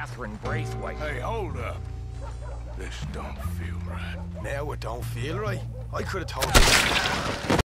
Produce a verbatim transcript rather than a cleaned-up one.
Catherine Braithwaite. Hey, hold up. This don't feel right. Now it don't feel right. I could have told you.